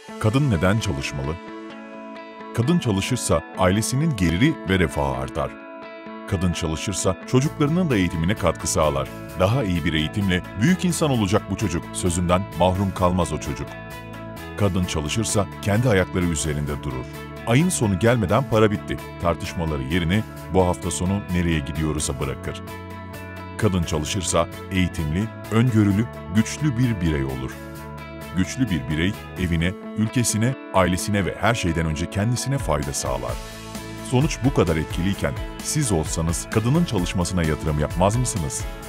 Kadın neden çalışmalı? Kadın çalışırsa ailesinin geliri ve refahı artar. Kadın çalışırsa çocuklarının da eğitimine katkı sağlar. Daha iyi bir eğitimle büyük insan olacak bu çocuk. Sözünden mahrum kalmaz o çocuk. Kadın çalışırsa kendi ayakları üzerinde durur. Ayın sonu gelmeden para bitti. Tartışmaları yerini bu hafta sonu nereye gidiyoruz'a bırakır. Kadın çalışırsa eğitimli, öngörülü, güçlü bir birey olur. Güçlü bir birey evine, ülkesine, ailesine ve her şeyden önce kendisine fayda sağlar. Sonuç bu kadar etkiliyken siz olsanız kadının çalışmasına yatırım yapmaz mısınız?